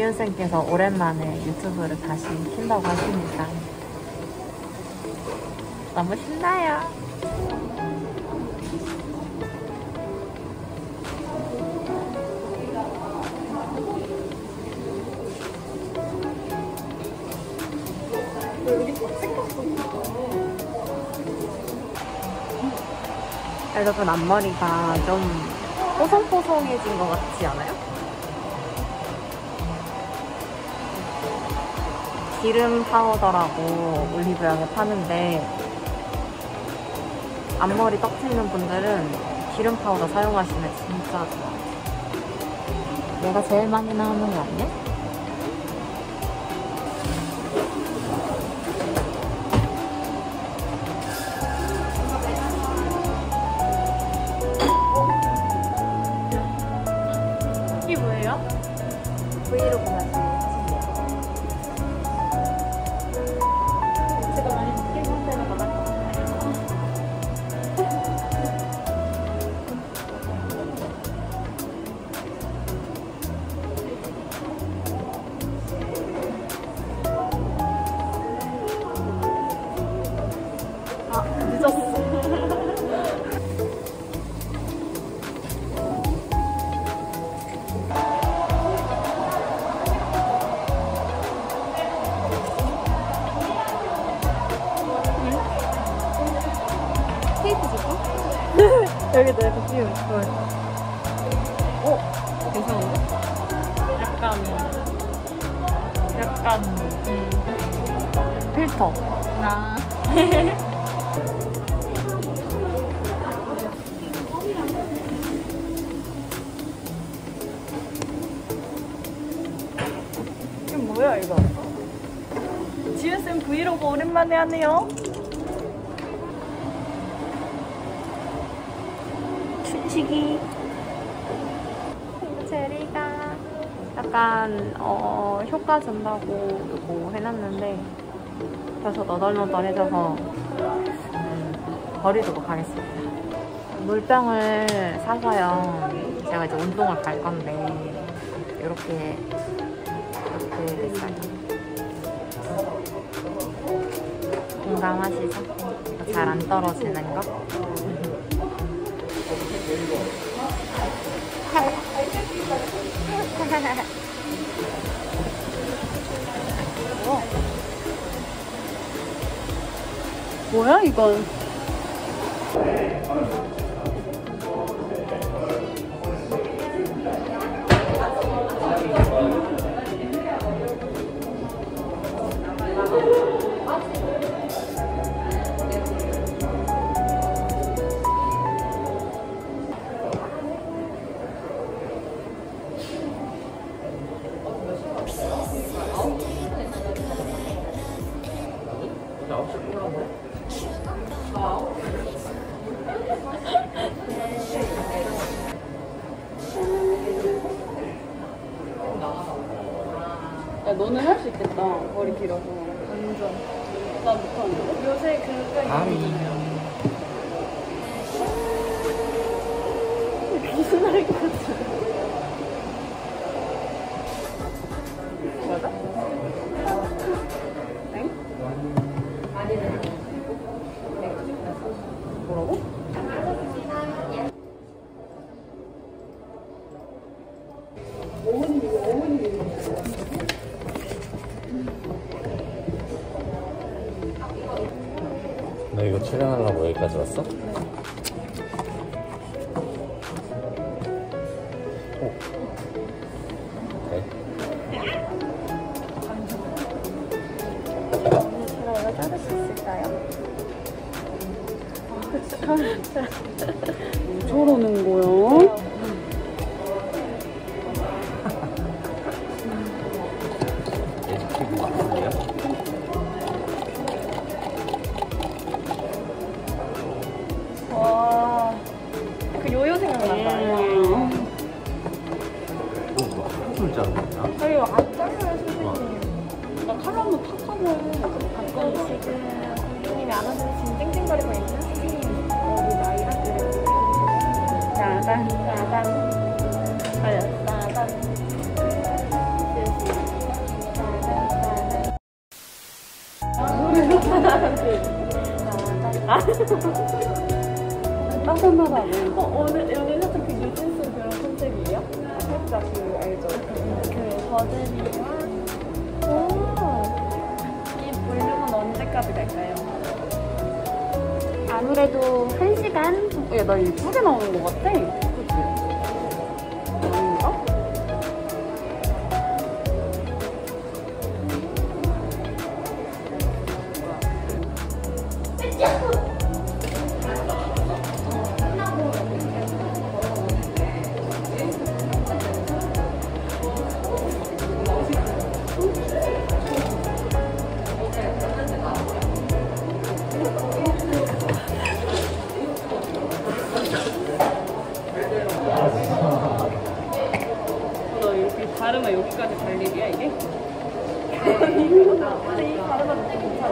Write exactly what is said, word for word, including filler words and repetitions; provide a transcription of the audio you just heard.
지윤쌤께서 오랜만에 유튜브를 다시 킨다고 하시니까 너무 신나요. 여러분, 앞머리가 좀 뽀송뽀송해진 것 같지 않아요? 기름 파우더라고 올리브영에 파는데 앞머리 떡 트이는 분들은 기름 파우더 사용하시면 진짜 좋아요. 얘가 제일 많이 나오는 거 아니야? 이게 뭐예요? 브이로그 맛이에요. 제가 많이 느낀 상태로 받았거든요. 아, 늦었어. 여기도 약간 띄우. 어? 괜찮은데? 약간 약간 음, 필터. 아. 이게 뭐야 이거? 지윤쌤 브이로그 오랜만에 하네요. 춘식이 제리가 약간 어, 효과 준다고 이거 해놨는데 벌써 너덜너덜해져서 음, 버리도록 하겠습니다. 물병을 사서요. 제가 이제 운동을 갈 건데 이렇게 이렇게 됐어요. 공감하시죠? 잘 안 떨어지는 거? 어. 뭐야 이건? 야, 너는 할 수 있겠다. 머리 길어서. 완전. 나 못하는데? 요새 그거 아니. 무슨 할 것 같아. 맞아? 엥? 뭐라고? 너 이거 촬영하려고 여기까지 왔어? 오. 네. 제가 이거 자를 수 있을까요? 저러는 거야? 와, 그 요요 생각난다. 음. 너 뭐 한술 자르냐? 아니, 이거 안 잘라요, 선생님. 나 칼로 한번 탁 하고. 가끔 지금 선생님이 안 와서 지금 땡땡거리고 있는 선생님 우리 나이 학교 나단 나단 나단 따뜻하다고. 어, 오늘, 오늘 살짝 그 뉴진스 그런 컨셉이에요? 살짝 그, 알죠? 그 버들이랑. 오! 이 볼륨은 언제까지 갈까요? 아무래도 한 시간? 야, 나 이쁘게 나오는 것 같아. 그치? 아닌가? 너 이렇게 바르면 여기까지 갈 일이야, 이게? 네. 이 바르면 느낌